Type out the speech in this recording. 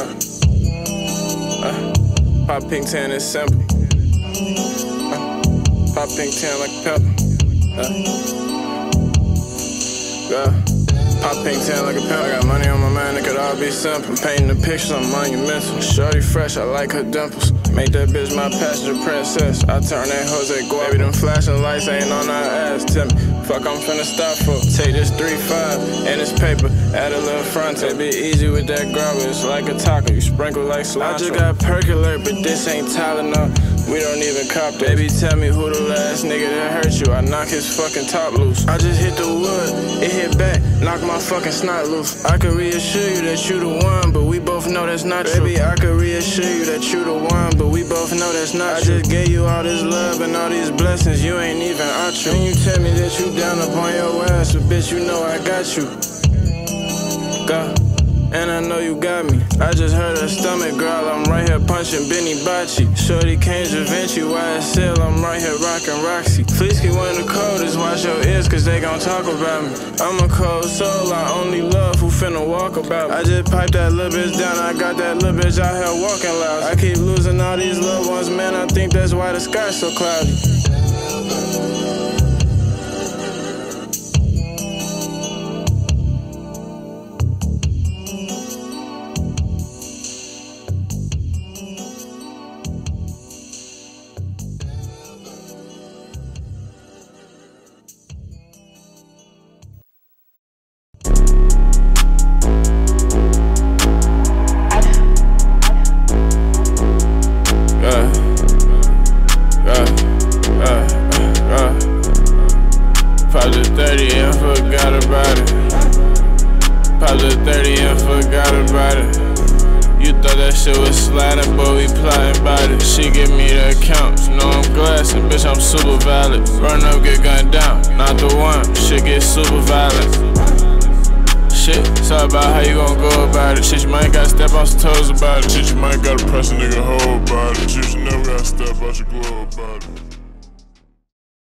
Pop pink tan is simple. Pop pink tan like a pimple. Pop pink tan like a pimple. I got money on my mind, it could all be simple. I'm painting the pictures, I'm monumental. Shorty fresh, I like her dimples. Make that bitch my passenger princess. I turn that Jose Guapa. Baby, them flashing lights ain't on our ass, Timmy. Fuck, I'm finna stop for. Take this 3-5 and this paper, add a little frontal. Be easy with that grabber, it's like a taco. You sprinkle like cilantro. I just got percolate, but this ain't Tylenol. We don't even cop that. Baby, tell me who the last nigga that hurt you. I knock his fucking top loose. I just hit the wood, it hit back, knock my fucking snot loose. I could reassure you that you the one, but we both know that's not true. Baby, I could reassure you that you the one, but we both know that's not true. I just gave you all this love and all these blessings, you ain't even out you. And you tell me that you down up on your ass, but bitch, you know I got you. Go. And I know you got me. I just heard her stomach growl, I'm right here punching Dvntbeats. Shorty came Dvntbeats, YSL, I'm right here rockin' Roxy. Fleeski one of the coldest, watch your ears cause they gon' talk about me. I'm a cold soul, I only love who finna walk about me. I just piped that little bitch down, I got that little bitch out here walking loud. I keep losing all these little ones, man, I think that's why the sky's so cloudy. Popped the 30 and forgot about it. Popped the 30 and forgot about it. You thought that shit was sliding, but we plotting about it. She give me the accounts, know I'm glassing, bitch, I'm super valid. Run up, get gunned down, not the one, shit get super violent. Shit, it's all about how you gon' go about it. Shit, you might gotta step on some toes about it. Shit, you might gotta press a nigga hoe about it. Shit, you never gotta step out your glow about it.